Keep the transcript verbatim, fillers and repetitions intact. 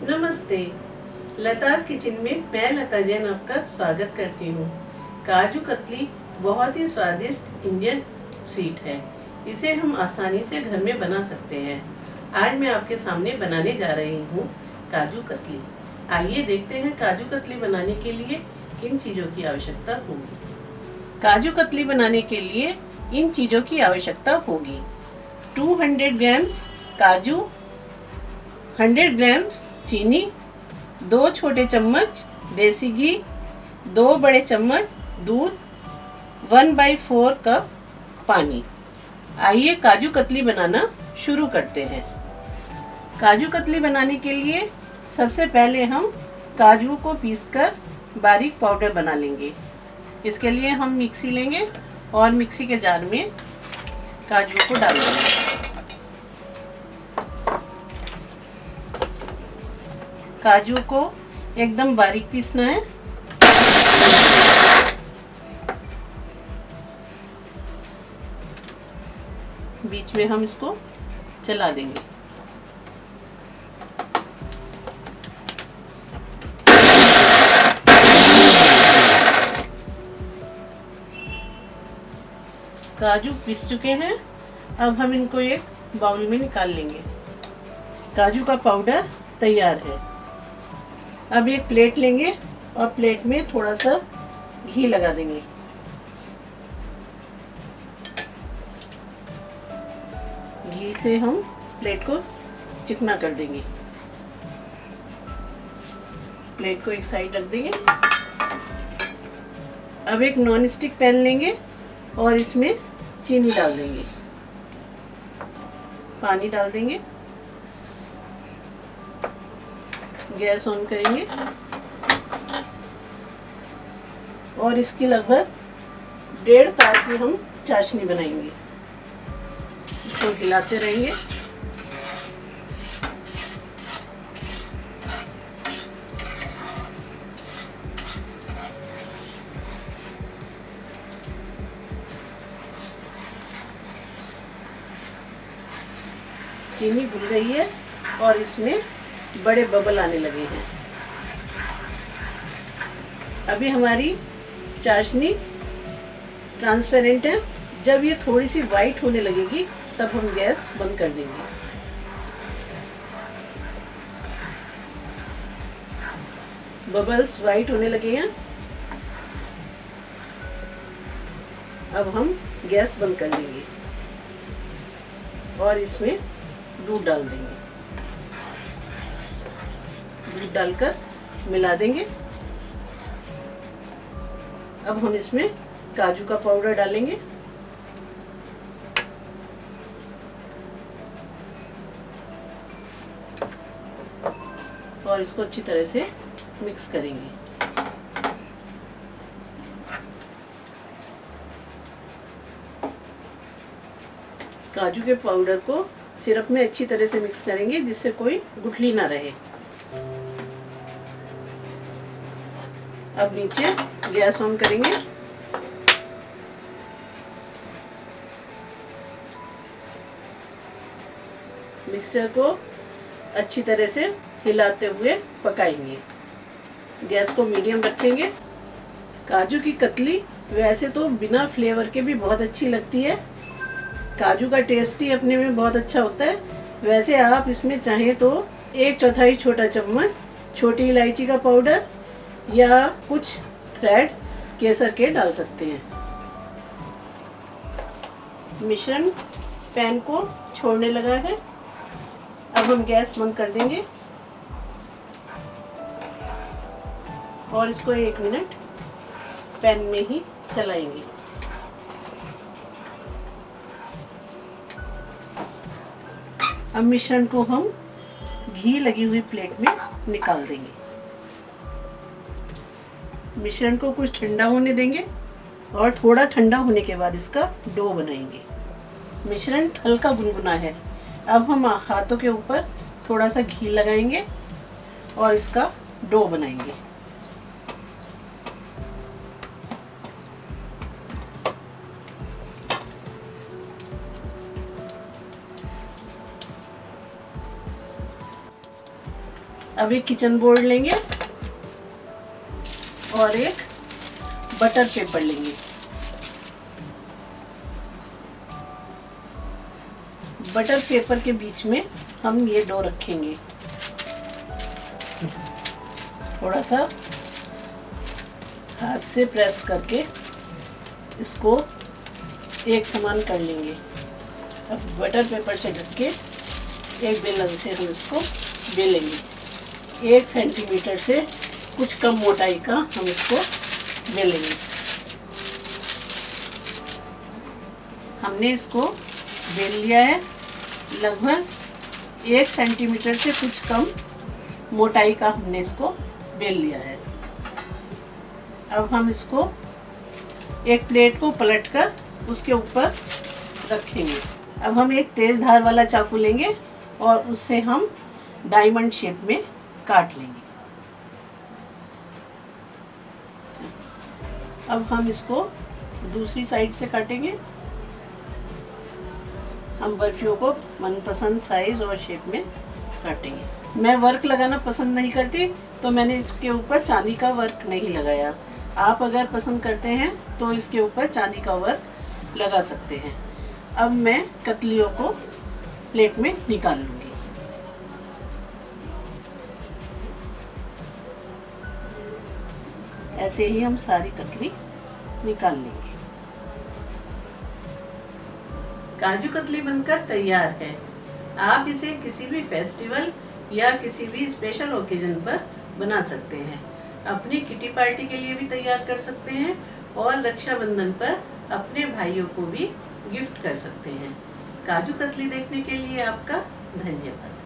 नमस्ते, लतास किचन में मैं लता जैन आपका स्वागत करती हूँ। काजू कतली बहुत ही स्वादिष्ट इंडियन स्वीट है। इसे हम आसानी से घर में बना सकते हैं। आज मैं आपके सामने बनाने जा रही हूँ काजू कतली। आइए देखते हैं काजू कतली बनाने के लिए किन चीज़ों की आवश्यकता होगी। काजू कतली बनाने के लिए इन चीज़ों की आवश्यकता होगी। दो सौ ग्राम्स काजू, सौ ग्राम्स चीनी, दो छोटे चम्मच देसी घी, दो बड़े चम्मच दूध, वन बाई फोर कप पानी। आइए काजू कतली बनाना शुरू करते हैं। काजू कतली बनाने के लिए सबसे पहले हम काजू को पीसकर बारीक पाउडर बना लेंगे। इसके लिए हम मिक्सी लेंगे और मिक्सी के जार में काजू को डाल देंगे। काजू को एकदम बारीक पीसना है। बीच में हम इसको चला देंगे। काजू पीस चुके हैं। अब हम इनको एक बाउल में निकाल लेंगे। काजू का पाउडर तैयार है। अब एक प्लेट लेंगे और प्लेट में थोड़ा सा घी लगा देंगे। घी से हम प्लेट को चिकना कर देंगे। प्लेट को एक साइड रख देंगे। अब एक नॉन स्टिक पैन लेंगे और इसमें चीनी डाल देंगे। पानी डाल देंगे। गैस ऑन करेंगे और इसकी लगभग डेढ़ तार की हम चाशनी बनाएंगे। इसको हिलाते रहेंगे। चीनी घुल गई है और इसमें बड़े बबल आने लगे हैं। अभी हमारी चाशनी ट्रांसपेरेंट है। जब ये थोड़ी सी वाइट होने लगेगी तब हम गैस बंद कर देंगे। बबल्स वाइट होने लगे हैं। अब हम गैस बंद कर देंगे और इसमें दूध डाल देंगे। दूध डालकर मिला देंगे। अब हम इसमें काजू का पाउडर डालेंगे। और इसको अच्छी तरह से मिक्स करेंगे। काजू के पाउडर को सिरप में अच्छी तरह से मिक्स करेंगे जिससे कोई गुठली ना रहे। अब नीचे गैस ऑन करेंगे। मिक्सचर को अच्छी तरह से हिलाते हुए पकाएंगे। गैस को मीडियम रखेंगे। काजू की कतली वैसे तो बिना फ्लेवर के भी बहुत अच्छी लगती है। काजू का टेस्ट ही अपने में बहुत अच्छा होता है। वैसे आप इसमें चाहें तो एक चौथाई छोटा चम्मच छोटी इलायची का पाउडर या कुछ थ्रेड केसर के डाल सकते हैं। मिश्रण पैन को छोड़ने लगा है। अब हम गैस बंद कर देंगे और इसको एक मिनट पैन में ही चलाएंगे। अब मिश्रण को हम घी लगी हुई प्लेट में निकाल देंगे। मिश्रण को कुछ ठंडा होने देंगे और थोड़ा ठंडा होने के बाद इसका डो बनाएंगे। मिश्रण हल्का गुनगुना है। अब हम हाथों के ऊपर थोड़ा सा घी लगाएंगे और इसका डो बनाएंगे। अब एक किचन बोर्ड लेंगे और एक बटर पेपर लेंगे। बटर पेपर के बीच में हम ये डो रखेंगे, थोड़ा सा हाथ से प्रेस करके इसको एक समान कर लेंगे। अब बटर पेपर से ढक के एक बेलन से हम इसको बेलेंगे। एक सेंटीमीटर से कुछ कम मोटाई का हम इसको बेलेंगे। हमने इसको बेल लिया है। लगभग एक सेंटीमीटर से कुछ कम मोटाई का हमने इसको बेल लिया है। अब हम इसको एक प्लेट को पलटकर उसके ऊपर रखेंगे। अब हम एक तेज धार वाला चाकू लेंगे और उससे हम डायमंड शेप में काट लेंगे। अब हम इसको दूसरी साइड से काटेंगे। हम बर्फियों को मनपसंद साइज और शेप में काटेंगे। मैं वर्क लगाना पसंद नहीं करती, तो मैंने इसके ऊपर चांदी का वर्क नहीं लगाया। आप अगर पसंद करते हैं तो इसके ऊपर चांदी का वर्क लगा सकते हैं। अब मैं कतलियों को प्लेट में निकाल लूँगी। ऐसे ही हम सारी कतली निकाल लेंगे। काजू कतली बनकर तैयार है। आप इसे किसी भी फेस्टिवल या किसी भी स्पेशल ओकेजन पर बना सकते हैं। अपनी किटी पार्टी के लिए भी तैयार कर सकते हैं और रक्षाबंधन पर अपने भाइयों को भी गिफ्ट कर सकते हैं। काजू कतली देखने के लिए आपका धन्यवाद।